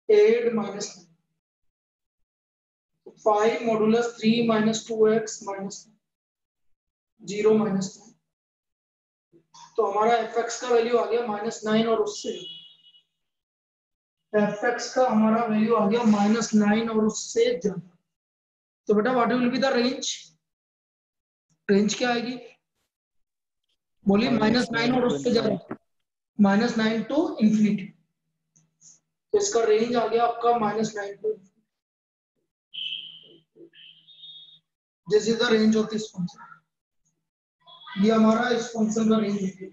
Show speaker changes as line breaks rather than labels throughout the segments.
8 minus 5 modulus 3 minus 2x minus 0 minus 9। तो हमारा fx का वैल्यू आ गया -9 और उससे fx का हमारा वैल्यू आ गया -9 और उससे ज्यादा। तो बेटा what will be the range? Range क्या आएगी? बोलिए -9 और उससे ज्यादा, -9 टू इंफिनिटी। तो इसका रेंज आ गया आपका -9 to, this is the range of this function. ये हमारा इस फंक्शन का रेंज है।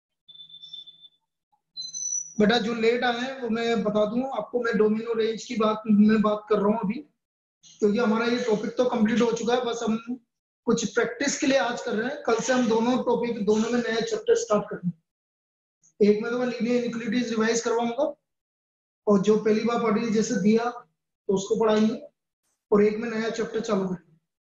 बेटा जो लेट आए हैं वो मैं बता दूं आपको, मैं डोमेन और रेंज की बात कर रहा हूं अभी, क्योंकि हमारा ये टॉपिक तो कंप्लीट हो चुका है, बस हम कुछ प्रैक्टिस के लिए आज कर रहे हैं। कल से हम दोनों में नया चैप्टर स्टार्ट करेंगे। एक में तो मैं लीनियर इनइक्वालिटीज रिवाइज करवाऊंगा, और जो पहली बार पढ़ी जैसे दिया तो उसको पढ़ाएंगे, और एक में नया चैप्टर चालू करेंगे।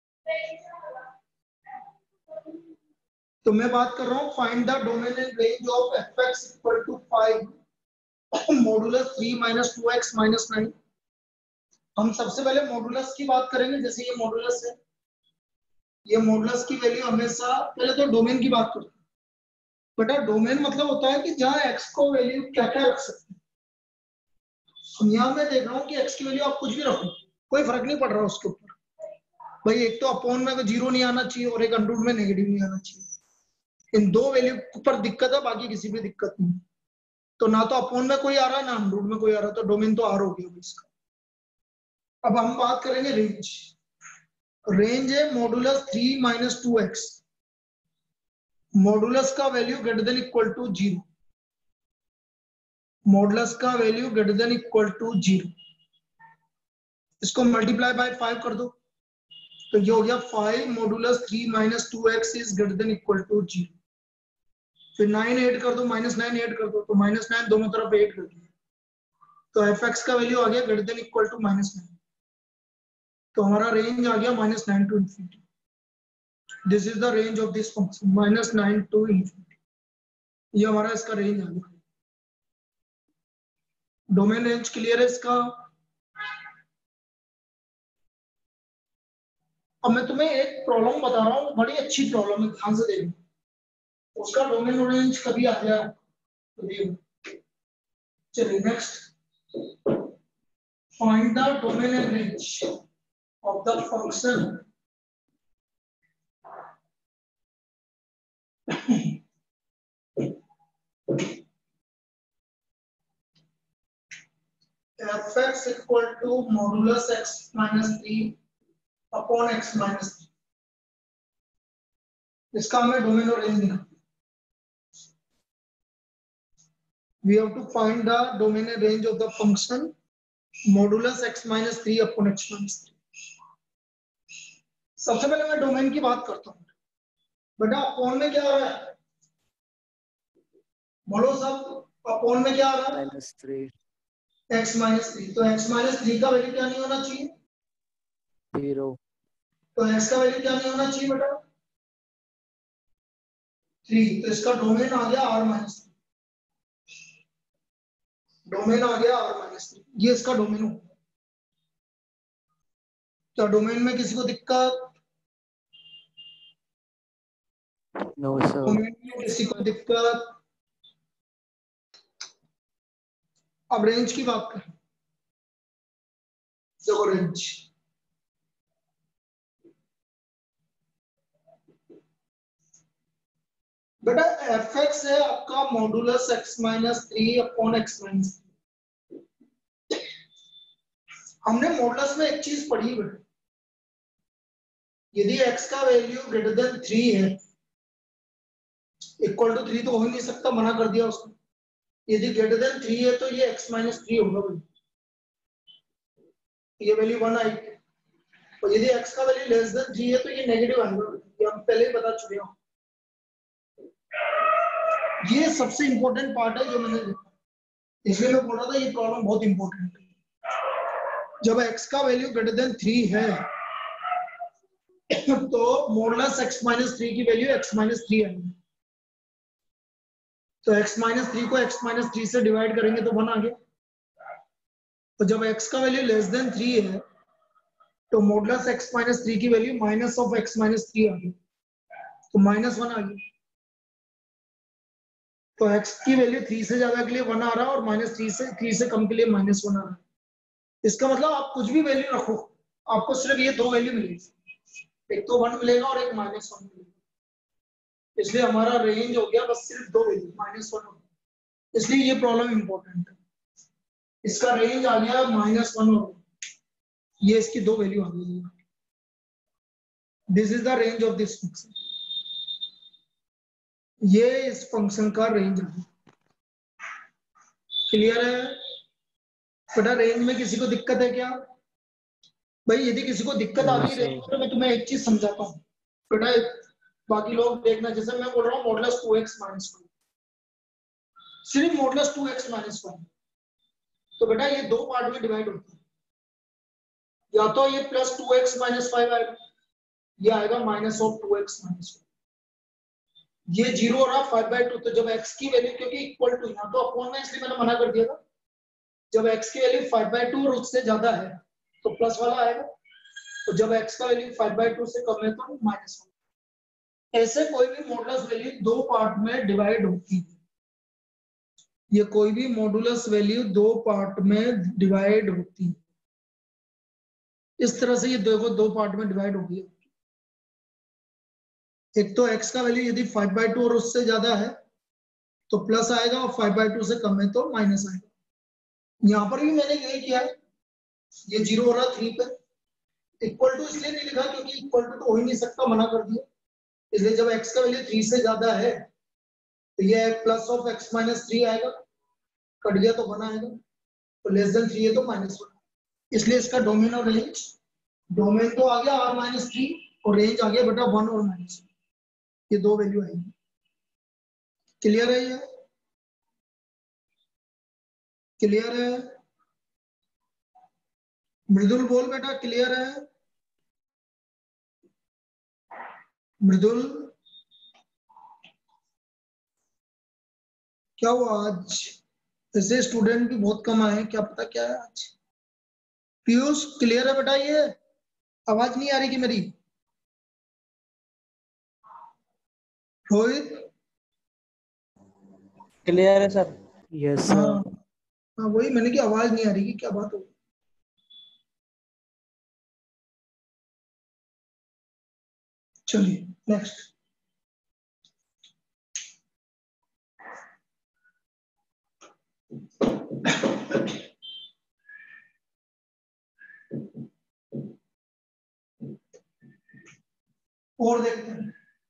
तो मैं बात कर रहा हूँ find the domain and range of fx equal to 5 modulus 3 minus 2x minus 9। हम सबसे पहले मॉडुलस की बात करेंगे। जैसे ये मॉडुलस है, ये मॉडुलस की वैल्यू हमेशा, पहले तो डोमेन की बात करते हैं। बेटा डोमेन मतलब होता है कि जहां x को वैल्यू क्या क्या रख सकते हैं। यहाँ मैं देख रहा हूँ कि x की वैल्यू आप कुछ भी रखो, कोई फर्क नहीं पड़ रहा उसके ऊपर। भाई एक तो अपॉन में 0 नहीं आना चाहिए और एक अंडर में नेगेटिव नहीं आना चाहिए। इन दो वैल्यू पर दिक्कत है, बाकी किसी भी दिक्कत नहीं। तो ना तो अपॉन में कोई आ रहा है, ना अंडर में कोई आ रहा है, तो डोमेन तो आर हो गया इसका। अब हम बात करेंगे रेंज। रेंज है मॉडुलस 3 माइनस 2x, मॉडुलस का value greater than equal to 0, modulus का value greater than equal to 0। इसको मल्टीप्लाई बाय 5 कर दो, तो ये हो गया 5 modulus 3 minus 2x is greater than equal to 0। फिर 9 ऐड कर दो, -9 ऐड कर दो, तो -9 दोनों तरफ ऐड कर दिया, तो fx का वैल्यू आ गया ग्रेटर देन इक्वल टू -9। तो हमारा रेंज आ गया -9 to infinity. This is the range of this function, -9 to infinity. ये हमारा इसका रेंज आ गया। डोमेन रेंज क्लियर है इसका? अब मैं तुम्हें एक प्रॉब्लम बता रहा हूँ, बड़ी अच्छी प्रॉब्लम है, ध्यान से देखो। उसका डोमेन रेंज कभी आ गया तो देखो। चलिए next, find the domain and range of the function fx equal to modulus x minus 3 upon x minus 3। इसका हमें डोमेन और रेंज निकालना। We have to find the domain and range of the function modulus x minus 3 upon x minus 3। सबसे पहले मैं domain की बात करता हूँ। बेटा अपॉन में क्या आ रहा है? बोलो सब, अपॉन में क्या आ रहा है?
-3
x माइनस 3। तो x माइनस 3 का वैल्यू क्या नहीं होना चाहिए?
0।
तो x का वैल्यू क्या नहीं होना चाहिए बेटा? 3। तो इसका डोमेन आ गया r माइनस 3। डोमेन आ गया r माइनस 3, ये इसका डोमेन हो। क्या डोमेन में किसी को दिक्कत?
No sir.
डोमेन में किसी को दिक्कत? अब रेंज की बात करें। देखो रेंज, बेटा fx है आपका modulus x minus 3 upon x minus 3। हमने मॉडुलस में एक चीज पढ़ी बेटा, यदि x का वैल्यू ग्रेटर देन 3 है, इक्वल टू 3 तो हो ही नहीं सकता, मना कर दिया उसने। यदि ग्रेटर देन 3 है तो ये x माइनस 3 होगा भाई, ये वैल्यू 1 आई। और यदि x का वैल्यू लेस देन 3 है तो ये नेगेटिव आएगा, ये हम पहले ही बता चुके हैं। ये सबसे इंपॉर्टेंट पार्ट है जो मैंने देखा, इसलिए मैं बोल रहा था ये प्रॉब्लम बहुत इंपॉर्टेंट है। जब x का वैल्यू ग्रेटर देन 3 है तो मॉडुलस x माइनस 3 की वैल्यू x माइनस 3 आएगी। तो x माइनस 3 को x माइनस 3 से डिवाइड करेंगे तो 1 आ गया। तो जब x का वैल्यू लेस देन 3 है तो मॉडुलस x माइनस 3 की value minus of x minus 3 आ गई, तो -1 आ गई। तो x की वैल्यू 3 से ज्यादा के लिए 1 आ रहा है और -3 से कम के लिए -1 आ रहा है। इसका मतलब आप कुछ भी वैल्यू रखो, आपको सिर्फ ये दो वैल्यू मिलेगी, एक तो 1 मिलेगा और एक -1 मिलेगा। इसलिए हमारा रेंज हो गया बस सिर्फ दो वैल्यू -1, इसलिए ये प्रॉब्लम इंपॉर्टेंट है। इसका रेंज आ गया -1 और ये इसकी दो वैल्यू आ गई। This is the range of this function, ये इस फंक्शन का रेंज है। क्लियर है बेटा? रेंज में किसी को दिक्कत है क्या? भाई यदि किसी को दिक्कत आ
No,
रही है
sir.
रेंज में तो मैं तुम्हें एक चीज समझाता हूँ बेटा, बाकी लोग देखना। जैसे मैं बोल रहा हूँ मॉडुलस 2x माइनस 1, सिर्फ मॉडुलस 2x माइनस 1, तो बेटा ये दो पार्ट में डिवाइड होता है, या तो ये प्लस 2x माइनस 5 आएगा, ये आएगा माइनस ऑफ 2x माइनस 1। ये 0 और 5/2, तो जब x की वैल्यू, क्योंकि इक्वल टू यहाँ तो अपॉन में, इसलिए मैंने मना कर दिया था। जब x की वैल्यू 5/2 और उससे ज्यादा है तो प्लस वाला आएगा, तो जब x का वैल्यू 5/2 से कम है तो -1। ऐसे कोई भी मॉडुलस वैल्यू दो पार्ट में डिवाइड होती है, ये कोई भी मॉडुलस वैल्यू दो पार्ट में डिवाइड होती है। इस तरह से ये देखो दो पार्ट में डिवाइड हो गई। एक तो x का वैल्यू यदि 5/2 और उससे ज्यादा है तो प्लस आएगा, और 5/2 से कम है तो माइनस आएगा। यहाँ पर भी मैंने यही किया है, ये 0 हो रहा 3 पे, इक्वल टू इसलिए नहीं लिखा क्योंकि इक्वल टू तो हो ही नहीं सकता, मना कर दिया। इसलिए जब x का वैल्यू 3 से ज्यादा है तो ये प्लस ऑफ x माइनस 3 आएगा, कट गया तो 1 आएगा, तो लेस देन 3 है तो -1। इसलिए इसका डोमेन और रेंज, डोमेन तो आ गया r-3 और रेंज आ गया बेटा 1 और -1, ये दो वैल्यू आएंगी। क्लियर है ये? क्लियर है? मृदुल बोल बेटा, क्लियर है? मृदुल क्या हुआ आज? ऐसे स्टूडेंट भी बहुत कम आए हैं, क्या पता क्या है आज। पीयूष क्लियर है बेटा? ये आवाज नहीं आ रही कि मेरी? रोहित
क्लियर है सर।
Yes,
हाँ
sir.
हाँ, वही मैंने की आवाज नहीं आ रही कि क्या बात हो। चलिए नेक्स्ट। और देखते हैं।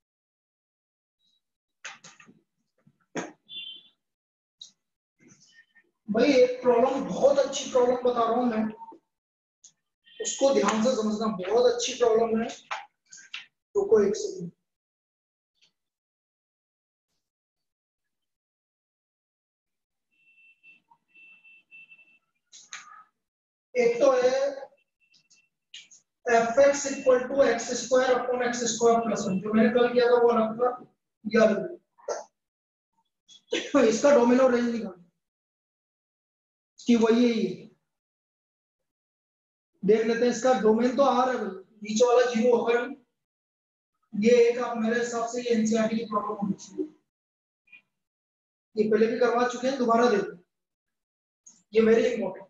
भाई एक प्रॉब्लम, बहुत अच्छी प्रॉब्लम बता रहा हूं मैं, उसको ध्यान से समझना, बहुत अच्छी प्रॉब्लम है। रुको एक सेकंड। एक तो है fx equal to x square upon X square plus 1, जो मैंने कल किया था वो अलग था, ये अलग है। इसका डोमेन और रेंज निकालना कि वही है ये। देख लेते हैं, इसका डोमेन तो आर है भाई, नीचे वाला 0 होगा नहीं। ये एक, आप मेरे हिसाब से ये एनसीईआरटी की प्रॉब्लम होनी चाहिए, ये पहले भी करवा चुके हैं, दोबारा देखो, ये वेरी इंपॉर्टेंट।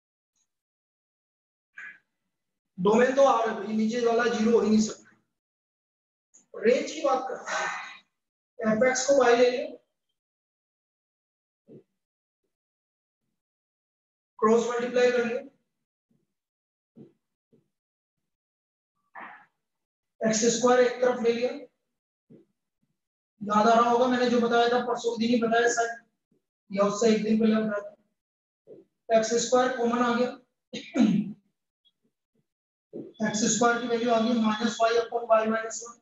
डोमेन तो आर है भाई, नीचे वाला 0 हो ही नहीं सकता। रेंज की बात करते हैं, एफएक्स को y ले लियो, क्रॉस मल्टीप्लाई कर लियो, एक्स स्क्वायर एक तरफ ले लिया, याद आ रहा होगा मैंने जो बताया था परसों दिन ही बताया शायद, या उससे एक दिन पहले बताया था। एक्स स्क्वायर कॉमन आ गया, एक्स स्क्वायर की वैल्यू आ गई -y अपॉन y माइनस 1,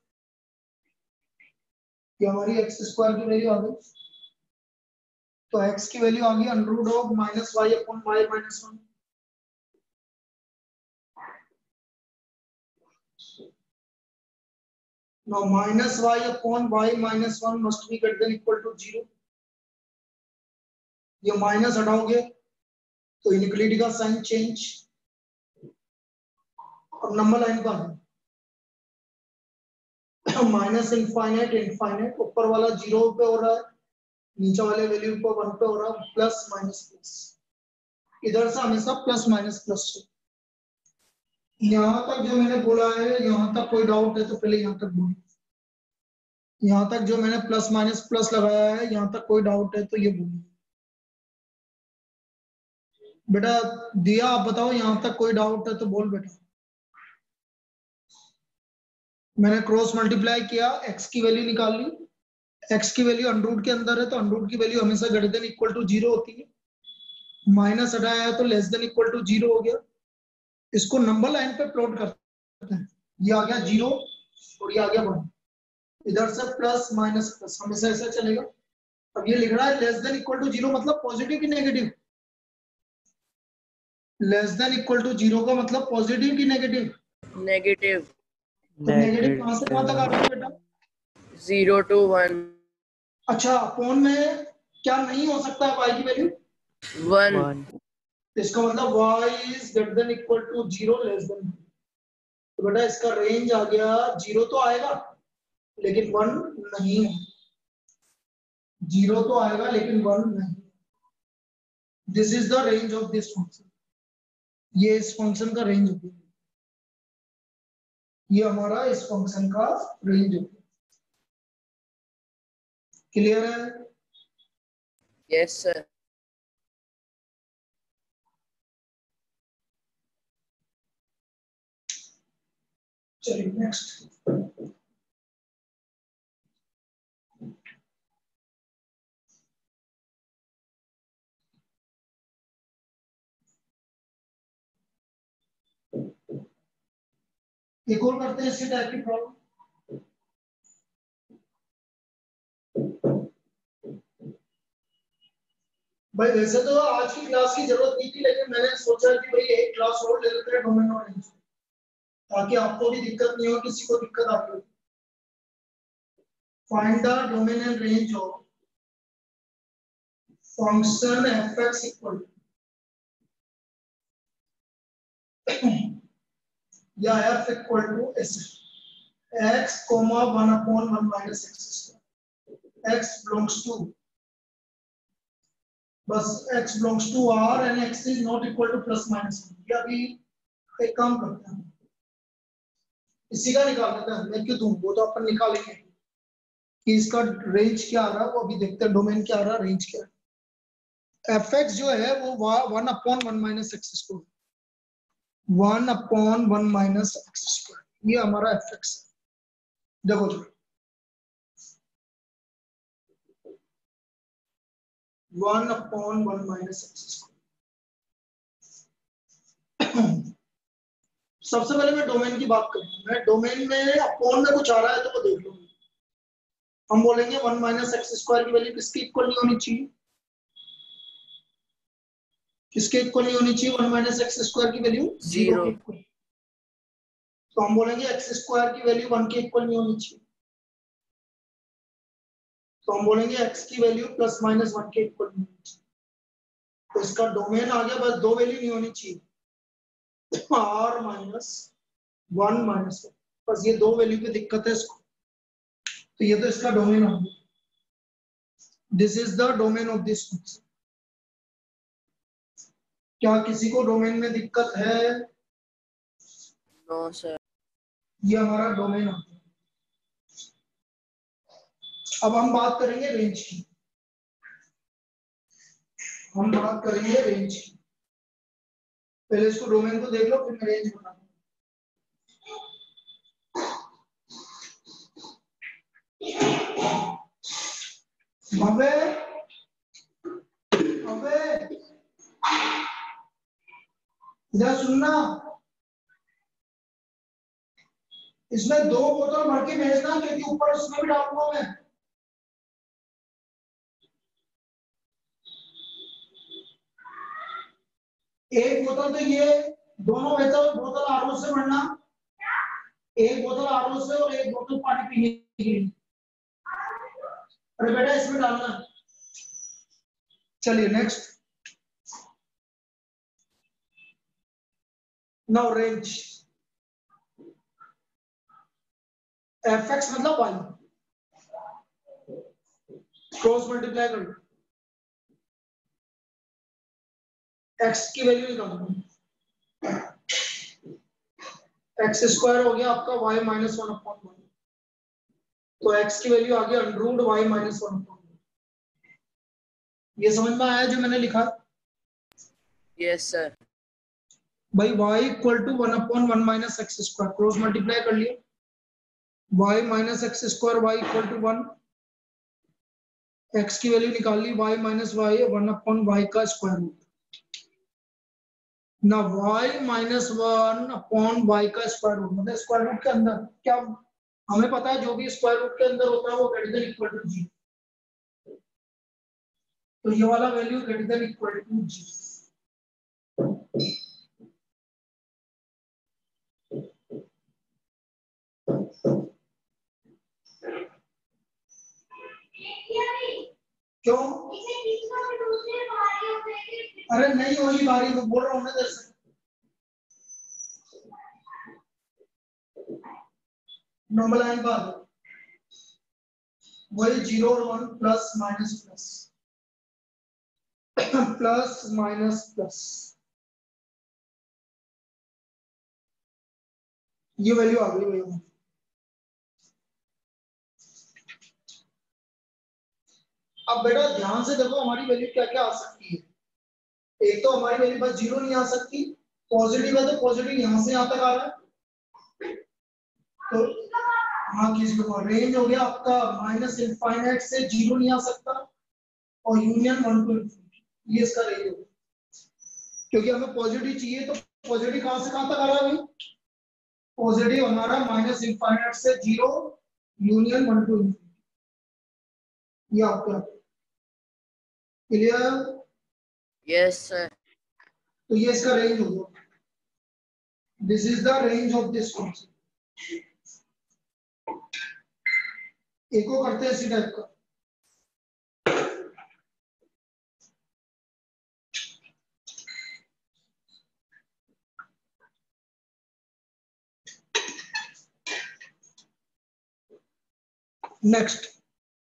ये हमारी एक्स स्क्वायर की वैल्यू आ गई। तो x की वैल्यू आ गई under root of -y upon y minus 1। Now -y upon y minus 1 must be greater than equal to 0। ये माइनस हटाओगे तो इनइक्वालिटी का साइन चेंज। अब नंबर लाइन पर माइनस इनफाइनाइट इनफाइनाइट, ऊपर वाला 0 पे हो रहा है, नीचे वाले वैल्यू पर 1 पे हो रहा है, प्लस माइनस प्लस, इधर से हमेशा प्लस माइनस प्लस। यहां तक जो मैंने बोला है, यहां तक कोई डाउट है तो पहले यहां तक बोलो। यहां तक जो मैंने प्लस माइनस प्लस लगाया है, यहां तक कोई डाउट है तो ये बोलो बेटा। दिया, आप बताओ, यहां तक कोई डाउट है तो बोल बेटा। मैंने क्रॉस मल्टीप्लाई किया, x की वैल्यू निकाल ली, x की वैल्यू अंडरूट के अंदर है तो अंडरूट की वैल्यू हमेशा ग्रेटर देन इक्वल टू 0 होती है, माइनस हटाया है तो लेस देन इक्वल टू 0 हो गया। इसको नंबर लाइन पे प्लॉट करते हैं, ये आ गया 0 और ये आ गया 1, इधर से प्लस माइनस प्लस हमेशा ऐसा चलेगा। अब ये लिख रहा है लेस देन इक्वल टू 0 मतलब पॉजिटिव की negative? Less than equal to 0 का मतलब पॉजिटिव की नेगेटिव?
नेगेटिव।
तो नेगेटिव कहां से कहां तक आ रहा है बेटा?
0 to 1।
अच्छा, अपॉन में क्या नहीं हो सकता है y की वैल्यू?
1।
इसका मतलब y is greater than equal to 0 less than. तो बेटा इसका रेंज आ गया 0 तो आएगा लेकिन 1 नहीं है, 0 तो आएगा लेकिन 1 नहीं। This is the range of this function, ये इस फंक्शन का रेंज होगी, ये हमारा इस फंक्शन का रेंज होगी। क्लियर है?
Yes sir.
चलिए नेक्स्ट। एक और करते हैं इसी टाइप की प्रॉब्लम। भाई वैसे तो आज की क्लास की जरूरत नहीं थी, लेकिन मैंने सोचा कि भाई एक क्लास और ले लेते हैं डोमेन और रेंज, ताकि आपको भी दिक्कत नहीं हो, किसी को दिक्कत आती हो। Find the domain and range of function fx equal या f equal to s x, 1/1 minus x square, x belongs to, बस x belongs to R and x is not equal to plus minus 1। ये अभी एक काम करते हैं, इसी का निकाल देते हैं, मैं क्यों दूं, वो तो अपन निकालेंगे कि इसका रेंज क्या आ रहा है, वो अभी देखते हैं डोमेन क्या आ रहा है, रेंज क्या है। fx जो है वो 1/1 minus x square, 1/1 minus x square, ये हमारा fx है। देखो जो 1/1 minus x square। सबसे पहले मैं डोमेन की बात करूं, मैं डोमेन में अपॉन में कुछ आ रहा है तो वो देख लो। हम बोलेंगे 1 माइनस एक्स स्क्वायर की वैल्यू किसके इक्वल नहीं होनी चाहिए? किसके इक्वल नहीं होनी चाहिए 1 माइनस एक्स स्क्वायर की वैल्यू? 0 के इक्वल। तो हम बोलेंगे एक्स स्क्वायर की वैल्यू 1 के इक्वल नहीं होनी चाहिए, तो हम बोलेंगे एक्स की वैल्यू प्लस माइनस 1 के इक्वल नहीं होनी चाहिए। तो इसका डोमेन आ गया, बस दो वैल्यू नहीं होनी चाहिए, r माइनस 1 माइनस 1, बस ये दो वैल्यू की दिक्कत है इसको। तो ये तो इसका डोमेन आ गया, this is the domain of this function. क्या किसी को डोमेन में दिक्कत है?
No sir.
ये हमारा डोमेन आ गया। अब हम बात करेंगे रेंज की, हम बात करेंगे रेंज की। पहले इसको डोमेन को देख लो, फिर मैं रेंज बता दूं। अबे अबे इधर सुनना, इसमें 2 बोतल भर के भेजना, क्योंकि ऊपर उसमें भी डालूंगा मैं। एक बोतल तो ये, दोनों बोतल आरओ से भरना, एक बोतल आरओ से और एक बोतल पानी पीने के लिए। अरे बेटा इसमें डालना। चलिए नेक्स्ट। नाउ रेंज fx मतलब y, क्रॉस मल्टीप्लाई कर लो, x की वैल्यू निकालो, एक्स स्क्वायर हो गया आपका y माइनस 1/1, तो x की वैल्यू आ गई अंडर रूट y माइनस 1/1। ये समझ में आया जो मैंने लिखा?
Yes sir.
भाई y equal to 1/1 minus x square, cross multiply कर लिया, y minus x square y equal to 1, x की वैल्यू निकाल ली y माइनस y 1/y का स्क्वायर रूट, ना y माइनस 1/y का स्क्वायर रूट मतलब स्क्वायर रूट के अंदर क्या, हमें पता है जो भी स्क्वायर रूट के अंदर होता है वो ग्रेटर देन इक्वल टू जी, तो ये वाला value greater than equal to जी। क्यों? अरे नहीं होगी बारी, तो बोल रहा हूँ ना दरअसल, नॉर्मल लाइन पर वही 0 और 1 plus minus plus plus minus plus, ये वैल्यू आ गई भैया। अब बेटा ध्यान से देखो हमारी वैल्यू क्या क्या आ सकती है, एक तो हमारी वैल्यू बस 0 नहीं आ सकती, पॉजिटिव है तो पॉजिटिव यहां से यहां तक आ रहा है, तो हाँ किस रेंज हो गया आपका माइनस इनफाइनाइट से 0 नहीं आ सकता, और यूनियन 1 टू इनफिनिटी, ये इसका रेंज होगा, क्योंकि हमें पॉजिटिव चाहिए, तो पॉजिटिव कहां से कहां तक आ रहा है भाई, पॉजिटिव हमारा माइनस इनफाइनाइट से 0 यूनियन 1 टू इनफिनिटी, ये आपका क्लियर?
Yes sir.
तो ये इसका रेंज होगा, this is the range of this function. एक को करते हैं इसी टाइप का, next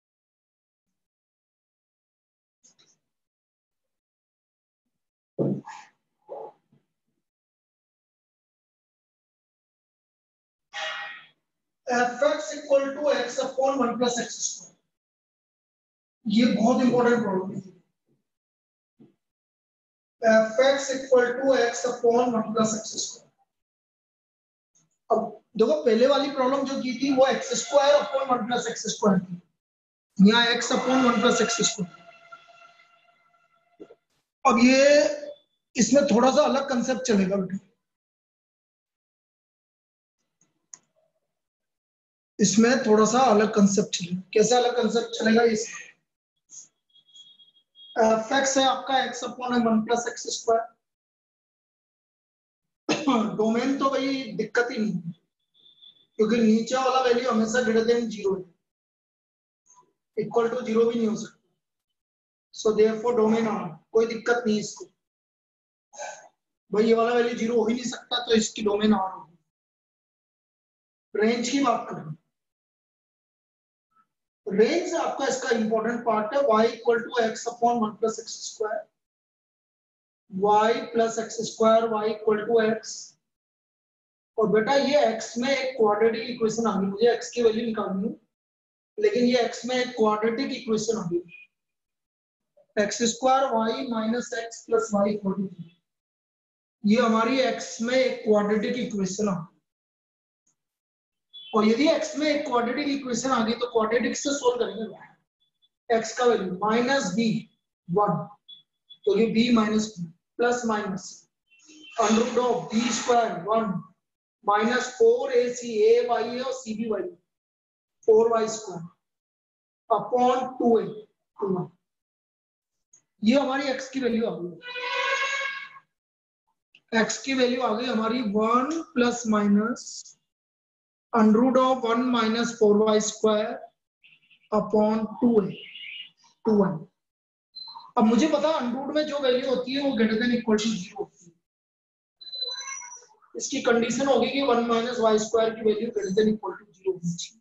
fx equal to x upon 1 plus x square, ये बहुत इंपॉर्टेंट प्रॉब्लम है, fx equal to x upon 1 plus x square. अब देखो पहले वाली प्रॉब्लम जो की थी वो x square upon 1 plus x square थी, यहाँ x upon 1 plus x square. अब ये इसमें थोड़ा सा अलग कंसेप्ट चलेगा बेटा, इसमें थोड़ा सा अलग कंसेप्ट चलेगा, कैसे अलग कंसेप्ट चलेगा, इस fx है आपका x upon 1 plus x square, domain तो भाई दिक्कत ही नहीं है, क्योंकि नीचे वाला वैल्यू हमेशा ग्रेटर देन 0 है, इक्वल टू 0 भी नहीं हो सकता, सो देयरफॉर डोमेन आर, कोई दिक्कत नहीं इसको, भाई ये वाला वैल्यू 0 हो ही नहीं सकता, तो इसकी डोमेन आर होगी। रेंज की बात करें, रेंज आपका इसका इंपॉर्टेंट पार्ट है, y equal to x upon 1 plus x square, y plus x square y equal to x, और बेटा ये x में एक क्वाड्रेटिक इक्वेशन आ गई, मुझे x की वैल्यू निकालनी है, लेकिन ये x में एक क्वाड्रेटिक इक्वेशन आ गई, x square y minus x plus y equal to 0, ये हमारी x में एक क्वाड्रेटिक इक्वेशन आ गई, और यदि x में एक क्वाड्रेटिक इक्वेशन आ गई तो क्वाड्रेटिक से सोल्व करेंगे, x का वैल्यू माइनस बी 1, तो ये b minus b plus minus under root of b square 1 minus 4ac a y है और c b y 4y square upon 2a 2, ये हमारी x की वैल्यू आ गई, x की वैल्यू आ गई हमारी 1 plus minus under root of 1 minus 4y square upon 2a 2 अब मुझे पता है अंडर रूट में जो वैल्यू होती है वो ग्रेटर देन इक्वल टू 0 होती है, इसकी कंडीशन होगी कि 1 माइनस वाई स्क्वायर की value greater than equal to 0 होनी चाहिए।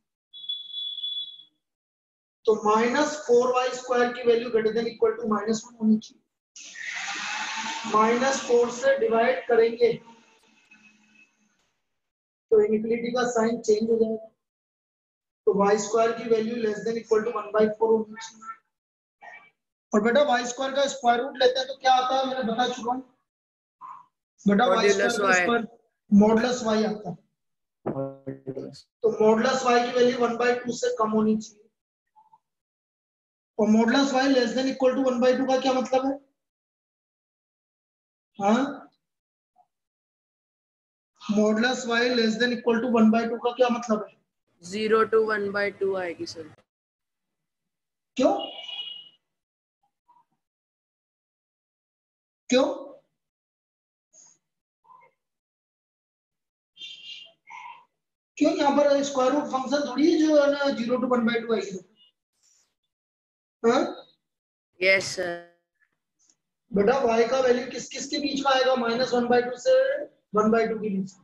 तो माइनस 4y स्क्वायर की value greater than equal to -1 होनी चाहिए। -4 से डिवाइड करेंगे तो इनइक्वालिटी का साइन चेंज हो जाएगा। तो y स्क्वायर की value less than equal to 1/4 होनी चाहिए। और बेटा y स्क्वायर का स्क्वायर रूट लेते हैं तो क्या आता है, मैंने बता चुका हूं बेटा। y स्क्वायर का स्क्वायर मॉडुलस y आता है। तो मॉडुलस y की वैल्यू 1/2 से कम होनी चाहिए। और modulus y less than equal to 1/2 का क्या मतलब है? हाँ, modulus y less than equal to 1/2 का क्या मतलब है?
0 to 1/2 आएगी सर।
क्यों क्यों? क्यों? यहाँ पर स्क्वायर रूट फंक्शन थोड़ी है जो है ना 0 to 1/2 आएगी। हाँ
यस सर।
बेटा y का वैल्यू किस किस के बीच में आएगा? -1/2 से 1/2 के बीच में।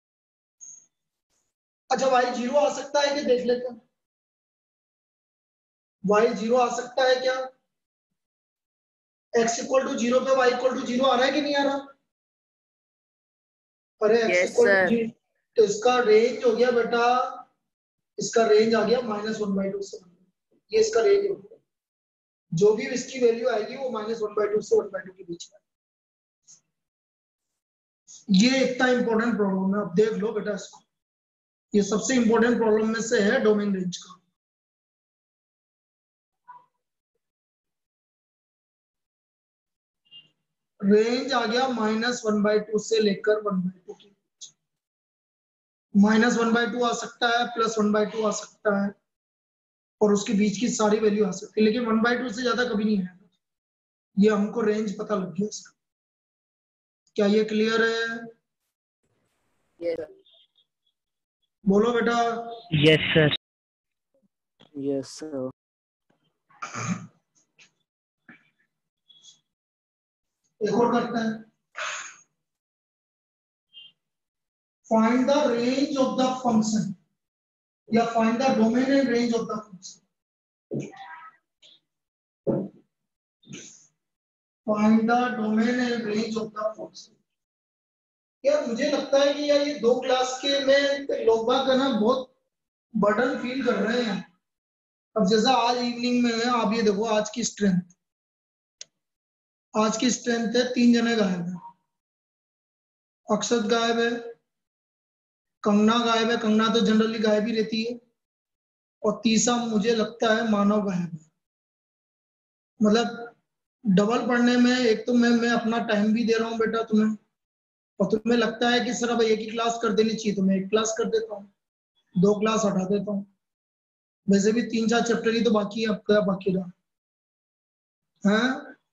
अच्छा y 0 आ सकता है कि देख लेते हैं। y 0 आ सकता है क्या? x इक्वल टू 0 पे y इक्वल टू 0 आ रहा है कि नहीं आ रहा? अरे x
yes
equal to
sir.
0 तो इसका रेंज हो गया बेटा, इसका रेंज आ गया -1/2 से 1। ये इसका रेंज हो गया। जो भी इसकी वैल्यू आएगी वो -1/2 से 1/2 के बीच में। ये इतना इंपॉर्टेंट प्रॉब्लम है, अब देख लो बेटा इसको। ये सबसे इंपॉर्टेंट प्रॉब्लम में से है डोमेन रेंज का। रेंज आ गया -1/2 से लेकर 1/2 के बीच। -1/2 आ सकता है, +1/2 आ सकता है, और उसके बीच की सारी वैल्यू आ सकती है, लेकिन 1/2 से ज्यादा कभी नहीं आएगा। ये हमको रेंज पता लग गया इसका। क्या ये क्लियर है?
यस
बोलो बेटा।
Yes, sir. Yes, sir.
एक और करते हैं। Find the range of the function या find the domain and range of the function. Find the domain and range of the function. यार मुझे लगता है कि यार ये 2 क्लास के में लोग बाग है ना बहुत बर्डन फील कर रहे हैं। अब जैसा आज इवनिंग में है, आप ये देखो आज की स्ट्रेंथ है 3 जने गायब है। अक्षत गायब है, कंगना गायब है, कंगना तो जनरली गायब ही रहती है, और तीसरा मुझे लगता है मानव गायब है। मतलब डबल पढ़ने में एक तो मैं अपना टाइम भी दे रहा हूँ बेटा तुम्हें, और तुम्हें लगता है कि सर अब एक ही क्लास कर देनी चाहिए तो मैं एक क्लास कर देता हूँ, 2 क्लास हटा देता हूँ। वैसे भी 3-4 चैप्टर ही तो बाकी है, अब क्या बाकी रहा? हाँ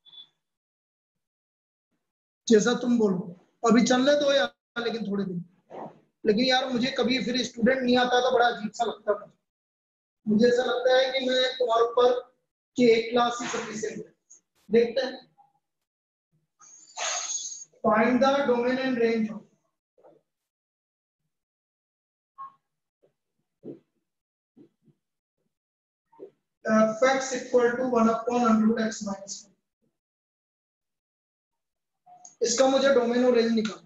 जैसा तुम बोलो, अभी चलने दो यार, लेकिन थोड़े दिन। लेकिन यार मुझे कभी फिर स्टूडेंट नहीं आता तो बड़ा अजीब सा लगता है। मुझे ऐसा लगता है कि मैं तुम्हारे ऊपर कि एक क्लास ही सफिशिएंट है। देखते हैं। Find the domain and range of f(x) equal to 1/√x minus 1। इसका मुझे डोमेन और रेंज निकालना।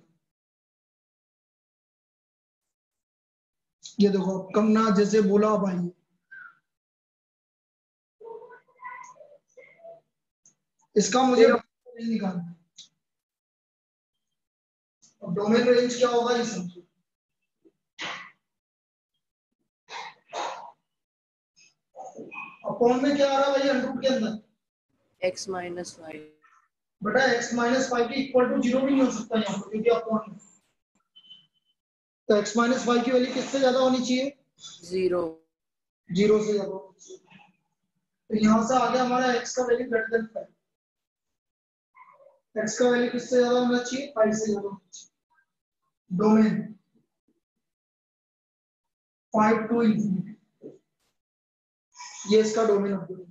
ये देखो कंगना जैसे बोला भाई, इसका मुझे रेंज निकालना। अब डोमेन रेंज क्या होगा ये समझो। अपॉन में क्या आ रहा है भाई अंडरूट के अंदर?
x minus 5।
बेटा x माइनस 5 की इक्वल टू 0 भी नहीं हो सकता यहाँ पर, क्योंकि अपॉन है। तो x माइनस 5 की वैल्यू किससे ज्यादा होनी चाहिए?
0
से ज्यादा होनी चाहिए। तो यहाँ से आगे हमारा x का वैल्यू ग्रेटर देन 5। x का वैल्यू किससे ज्यादा होना चाहिए? 5 से ज्यादा होना चाहिए। डोमेन 5 टू इंफिनिटी, ये इसका डोमेन हो गया।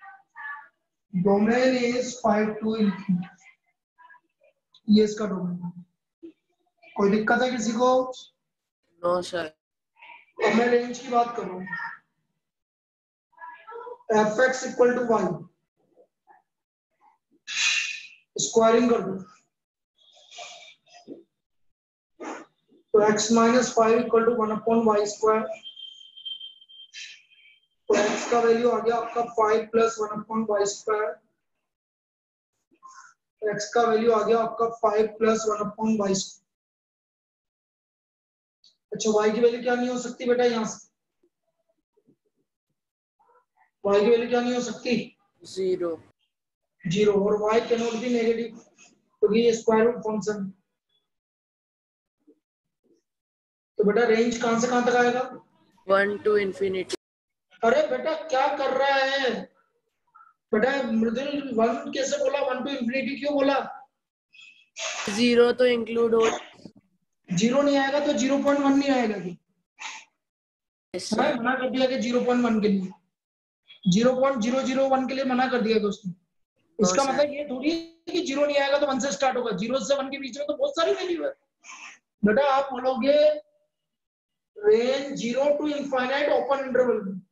डोमेन इज 5 टू इंफिनिटी, ये इसका डोमेन है। कोई दिक्कत है किसी को?
No sir.
अब मैं रेंज की बात कर रहा हूँ। F x equal to y, squaring कर दो तो x minus 5 equal to 1/y square. तो x का वैल्यू आ गया आपका 5 प्लस 1/y स्क्वायर। x का वैल्यू आ गया आपका 5 प्लस 1/y स्क्वायर। अच्छा, y की वैल्यू क्या नहीं हो सकती बेटा? यहाँ से y की वैल्यू क्या नहीं हो सकती?
0।
0। और y can not be negative क्योंकि ये स्क्वायर रूट फंक्शन। तो बेटा रेंज कहां से कहां तक आएगा?
1 to infinity।
अरे बेटा क्या कर रहा है बेटा? मृदुल 1 कैसे बोला? 1 टू इंफिनिटी क्यों बोला?
0 तो इंक्लूड हो।
0 नहीं आएगा तो 0.1 नहीं आएगा कि?
Yes, sir।
मैं मना कर दिया कि 0.1 के लिए, 0.001 के लिए मना कर दिया दोस्तों। इसका
sir।
मतलब ये थोड़ी है कि 0 नहीं आएगा तो 1 से स्टार्ट होगा। 0 से 1 के बीच में तो बहुत सारी वैल्यू है बेटा। आप बोलोगे range 0 to infinite open interval में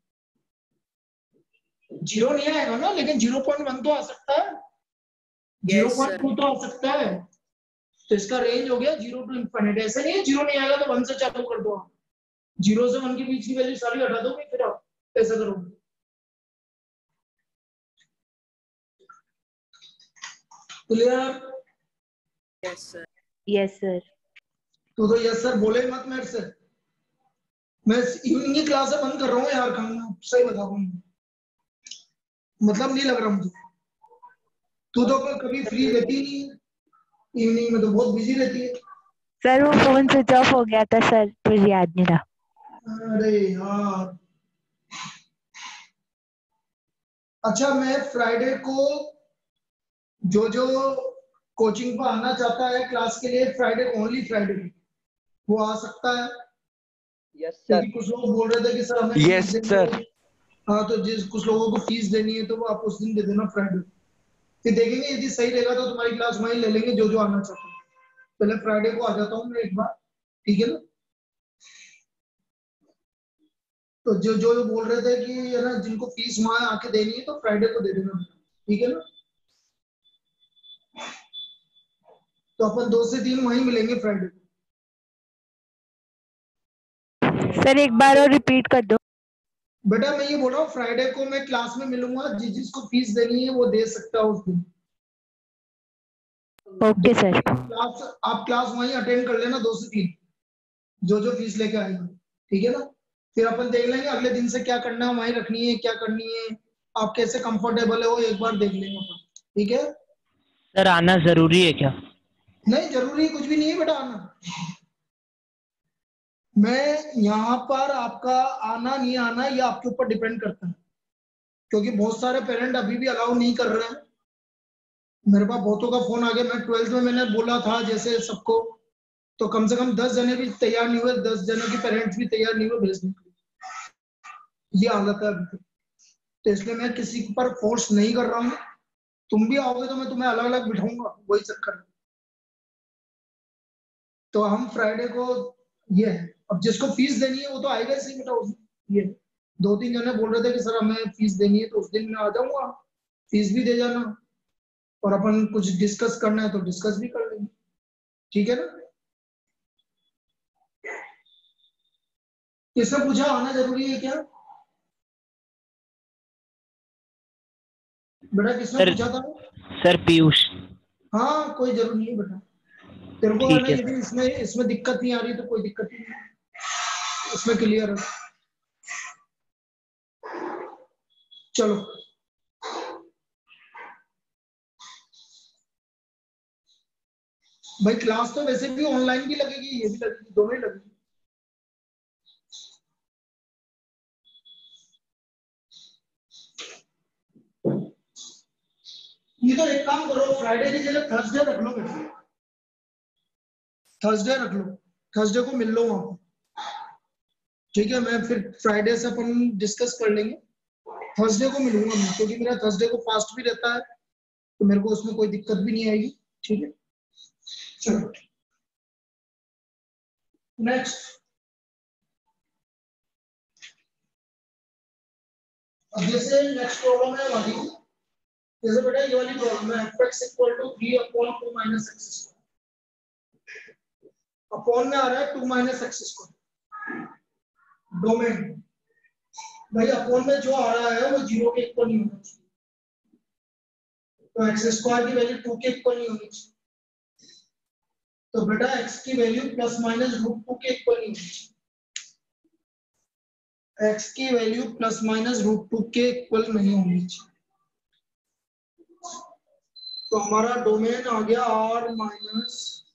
0 नहीं आएगा ना, लेकिन 0.1 तो आ सकता है,
Yes, sir।
0.2 तो आ सकता है। तो इसका रेंज हो गया 0 टू इनफाइनाइट। ऐसा नहीं है 0 नहीं आएगा तो 1 से चालू कर दो आप। 0 से 1 के बीच की वैल्यू सारी हटा दोगे फिर आप ऐसा करोगे। Clear?
Yes, sir।
Yes, sir.
तू तो यस सर बोले मत मेरे से। मैं इवनिंग की क्लास बंद कर रहा हूँ यार, काम सही बता रहा हूँ, मतलब नहीं लग रहा मुझे। तू तो कभी फ्री रहती नहीं है, इवनिंग में तो बहुत बिजी रहती है।
सर वो फोन स्विच ऑफ हो गया था सर, फिर याद नहीं रहा।
अरे यार। अच्छा, मैं फ्राइडे को जो जो कोचिंग पर आना चाहता है क्लास के लिए, फ्राइडे ओनली फ्राइडे वो आ सकता है।
यस
क्योंकि
सर।
कुछ लोग बोल रहे थे कि सर हमें
यस
फीस देनी
सर।
है। हाँ, तो जिस कुछ लोगों को फीस देनी है तो वो आप उस दिन दे देना फ्राइडे। फिर देखेंगे यदि सही रहेगा तो तुम्हारी क्लास वहीं ले लेंगे जो जो आना चाहता है। पहले फ्राइडे को आ जाता हूँ मैं एक बार, ठीक है ना? तो जो जो बोल रहे थे कि है ना जिनको फीस वहां आके देनी है तो फ्राइडे को दे देना, ठीक है ना? तो अपन 2 से 3 वहीं मिलेंगे फ्राइडे को।
सर एक बार और रिपीट कर दो।
बेटा मैं ये बोल रहा हूँ फ्राइडे को मैं क्लास में मिलूंगा, जिसको फीस देनी है वो दे सकता है उस दिन।
Okay sir.
क्लास आप क्लास वहीं अटेंड कर लेना 2 से 3, जो जो फीस लेके आएगा, ठीक है ना? फिर अपन देख लेंगे अगले दिन से क्या करना है, वहीं रखनी है क्या करनी है, आप कैसे कंफर्टेबल है वो एक बार देख लेंगे अपन, ठीक है?
सर आना जरूरी है क्या?
नहीं जरूरी कुछ भी नहीं है बेटा आना। मैं यहाँ पर आपका आना नहीं आना ये आपके ऊपर डिपेंड करता है, क्योंकि बहुत सारे पेरेंट अभी भी अलाउ नहीं कर रहे हैं। मेरे पास बहुतों का फोन आ गया। मैं 12th में मैंने बोला था जैसे सबको, तो कम से कम 10 जने भी तैयार नहीं हुए, 10 जनों के पेरेंट्स भी तैयार नहीं हुए भेजने के लिए। ये हालत है अभी तक। तो इसलिए मैं किसी पर फोर्स नहीं कर रहा हूँ। तुम भी आओगे तो मैं तुम्हें अलग अलग बिठाऊंगा, वही चक्कर है। तो हम फ्राइडे को ये है, अब जिसको फीस देनी है वो तो आएगा ही सही बेटा उस दिन। ये 2-3 जने बोल रहे थे कि सर हमें फीस देनी है, तो उस दिन मैं आ जाऊंगा, फीस भी दे जाना और अपन कुछ डिस्कस करना है तो डिस्कस भी कर लेंगे, ठीक है ना? किसने पूछा आना जरूरी है क्या? बेटा किसने
सर
पूछा था?
सर पीयूष।
हाँ कोई जरूरी नहीं है बेटा। तेरे को है ना
ठीक है
यदि इसमें दिक्कत नहीं आ रही तो कोई दिक्कत नहीं है, इसमें क्लियर है। चलो भाई, क्लास तो वैसे भी ऑनलाइन भी लगेगी, ये भी लगेगी, दोनों ही लगेगी। ये तो एक काम करो, फ्राइडे की जगह थर्सडे रख लो बेटा, थर्सडे रख लो, थर्सडे को मिल लो वहां, ठीक है? मैं फिर फ्राइडे से अपन डिस्कस कर लेंगे। थर्सडे को मिलूंगा मैं, क्योंकि मेरा थर्सडे को फास्ट भी रहता है, तो मेरे को उसमें कोई दिक्कत भी नहीं आएगी, ठीक है? चलो। नेक्स्ट, अब जैसे नेक्स्ट प्रॉब्लम है हमारी, जैसे बेटा ये वाली प्रॉब्लम है fx equal to 3/2 minus x square, upon में आ रहा है 2 माइनस एक्स स्क्वायर, डोमेन भाई अपॉन में जो आ रहा है वो 0 के इक्वल नहीं होना चाहिए, तो एक्स स्क्वायर की वैल्यू 2 के इक्वल नहीं होनी चाहिए, तो बेटा x की वैल्यू प्लस माइनस रूट 2 के इक्वल नहीं होनी चाहिए, x की वैल्यू प्लस माइनस रूट 2 के इक्वल नहीं होनी चाहिए, तो हमारा डोमेन आ गया r minus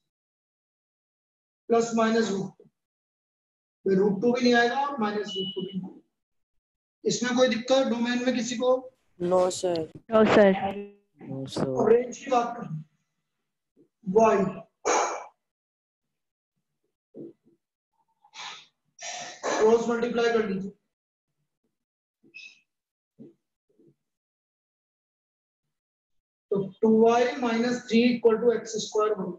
plus minus root 2 भी नहीं आएगा और माइनस रूट 2 भी नहीं, इसमें कोई दिक्कत डोमेन में किसी को?
No sir.
No sir.
No sir.
और रेंज की बात करें, y क्रॉस मल्टीप्लाई कर लीजिए, तो 2y minus 3 equal to x square बनो,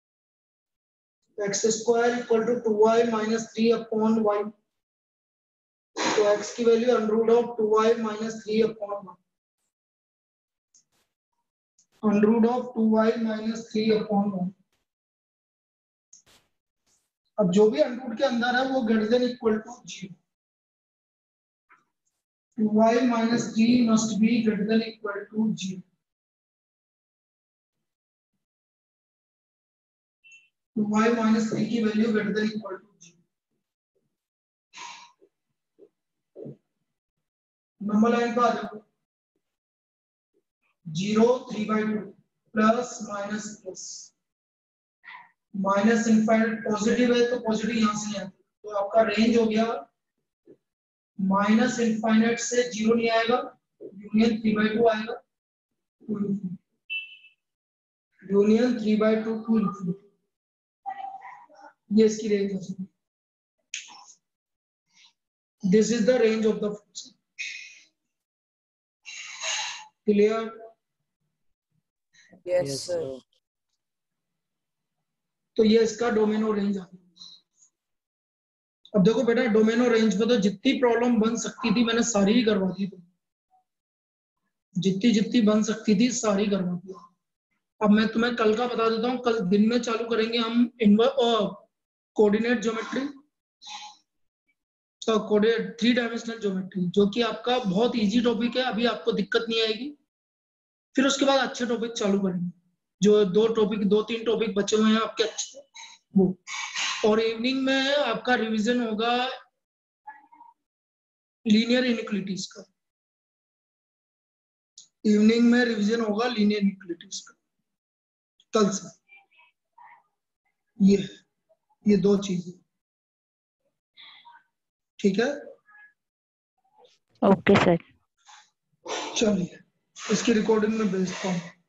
x square equal to 2y minus 3 upon y, तो x की value under root of 2y minus 3 upon 1, under root of 2y minus 3 upon 1, अब जो भी under root के अंदर है वो greater than equal to 0, 2y minus 3 must be greater than equal to 0, 2y minus 3 की value greater than equal to 0, number line पर आ जाओ, 0 3/2 plus minus plus minus infinite positive है तो पॉजिटिव यहां से आएगा, तो आपका रेंज हो गया माइनस इनफाइनाइट से 0 नहीं आएगा, यूनियन 3/2 आएगा, यूनियन 3/2 टू इंफिनिटी, ये इसकी रेंज है, this is the range of the function, clear?
Yes sir.
तो ये इसका डोमेन और रेंज आ गया। अब देखो बेटा डोमेन और रेंज पे तो जितनी प्रॉब्लम बन सकती थी मैंने सारी ही करवा दी, जितनी जितनी बन सकती थी सारी करवा दी। अब मैं तुम्हें कल का बता देता हूँ, कल दिन में चालू करेंगे हम कोऑर्डिनेट ज्योमेट्री, तो कोऑर्डिनेट 3 डायमेंशनल ज्योमेट्री, जो कि आपका बहुत इजी टॉपिक है, अभी आपको दिक्कत नहीं आएगी, फिर उसके बाद अच्छे टॉपिक चालू करेंगे, जो 2-3 टॉपिक बचे हुए हैं आपके अच्छे वो, और इवनिंग में आपका रिवीजन होगा लीनियर इनइक्वालिटीज का, इवनिंग में रिवीजन होगा लीनियर इनइक्वालिटीज का कल से, ये 2 चीजें, ठीक है?
Okay sir.
चलिए इसकी रिकॉर्डिंग में भेजता हूँ।